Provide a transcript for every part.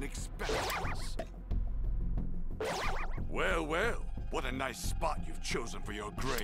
than experiments. Well, well, what a nice spot you've chosen for your grave.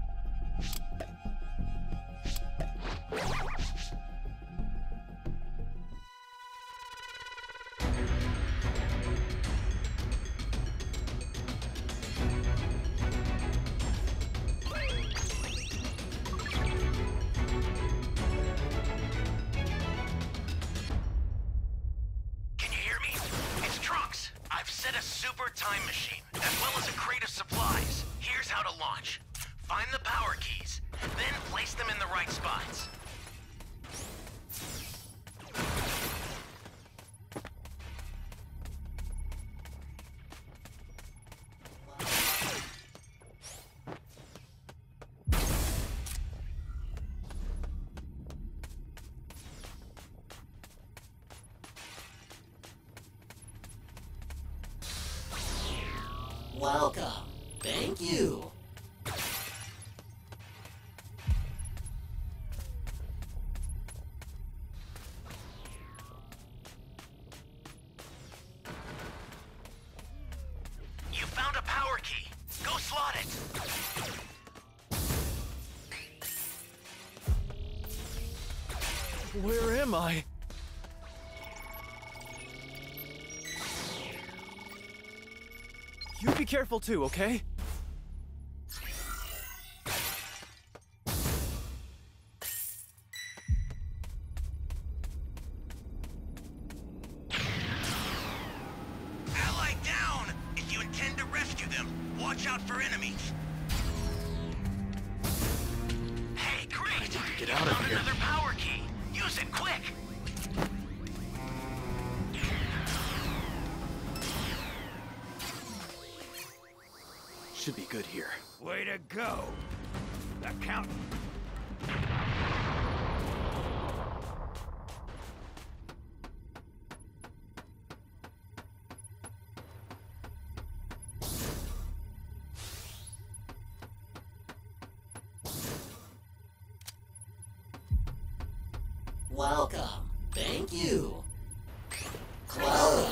Time machine, as well as a crate of supplies. Here's how to launch. Find the power keys, then place them in the right spots. Welcome. Thank you. You found a power key. Go slot it. Where am I? You be careful too, okay? Ally down! If you intend to rescue them, watch out for enemies. Hey, great! I need to get out of here. Another power key. Use it quick. Should be good here. Way to go! The count. Welcome. Thank you. Welcome.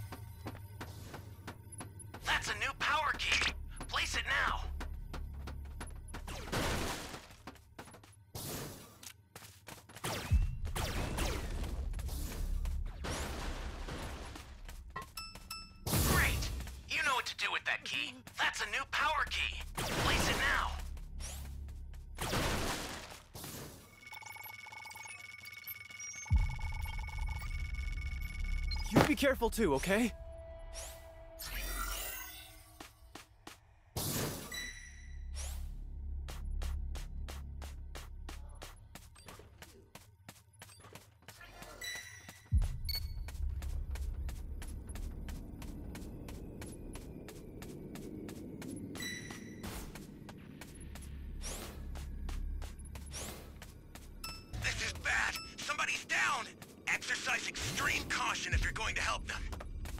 That's a new power key. Place it now. Great! You know what to do with that key. That's a new power key. Place it now. You be careful too, okay? This is bad. Somebody's down. Exercise extreme caution if you're going to help them.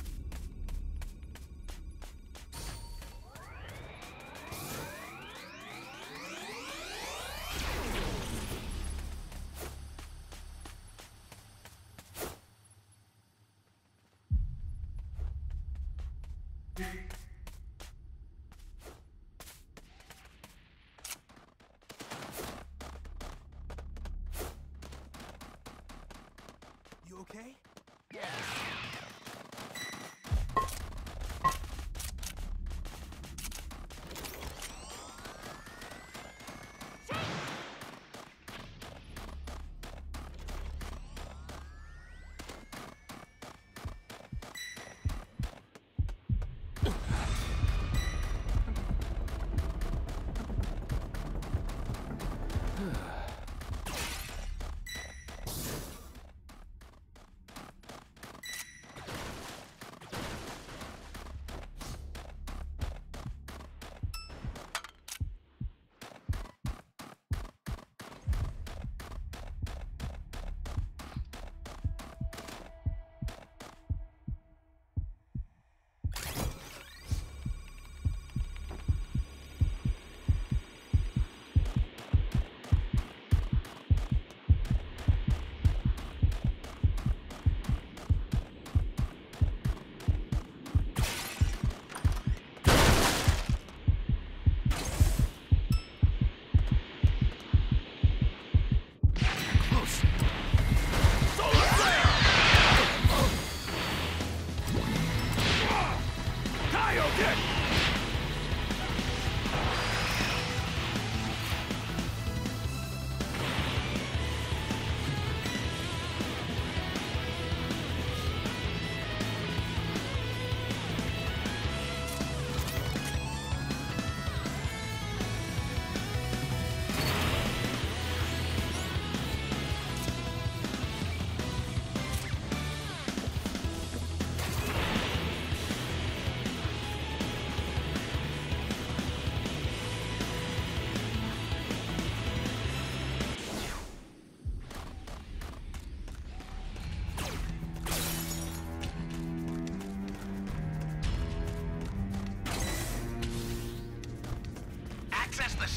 You okay?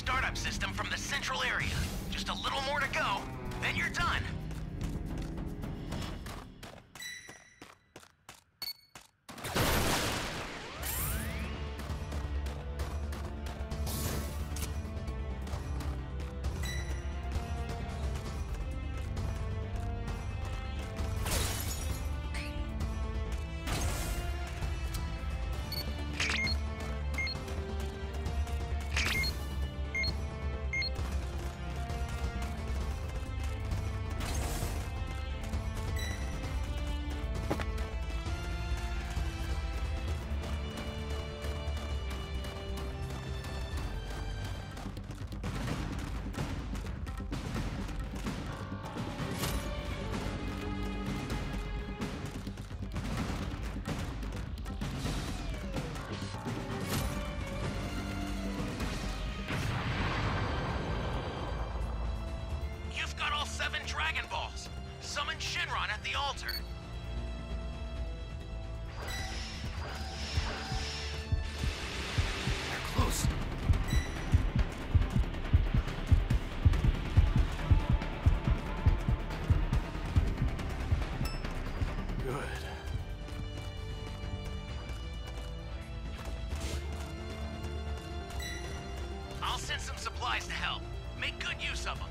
startup system from the central area. Just a little more to go, then you're done. Dragon Balls! Summon Shinron at the altar! They're close. Good. I'll send some supplies to help. Make good use of them.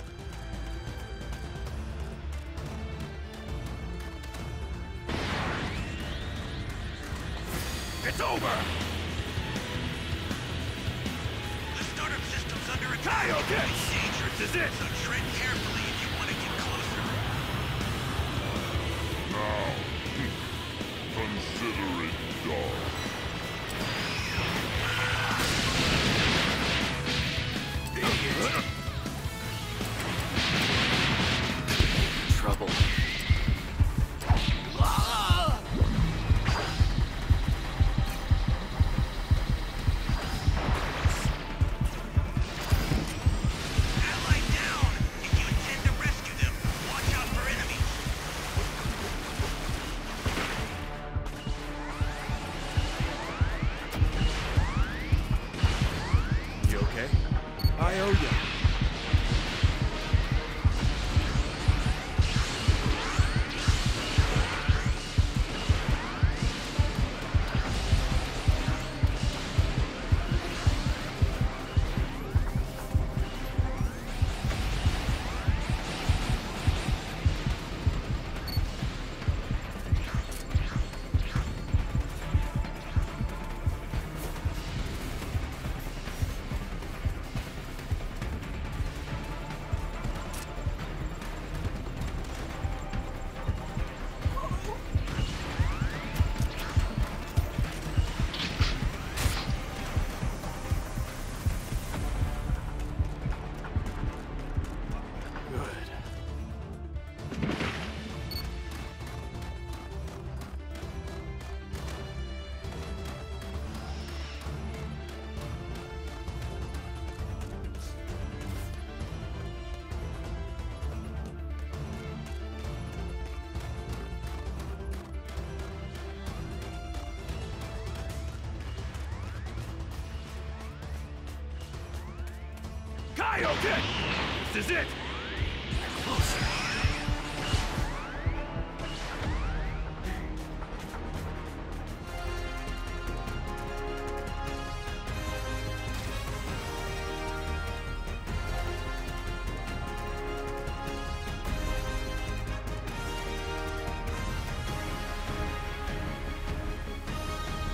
It's over! The startup system's under attack. Kaioken! It's dangerous. This is it! So tread carefully if you want to get closer. Now, consider it done. Trouble. Ally down! If you intend to rescue them, watch out for enemies. You okay? I owe you. Good. Kaioken! This is it! Closer.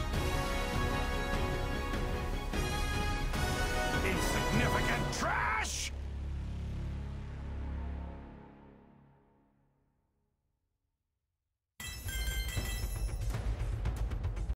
Insignificant trash!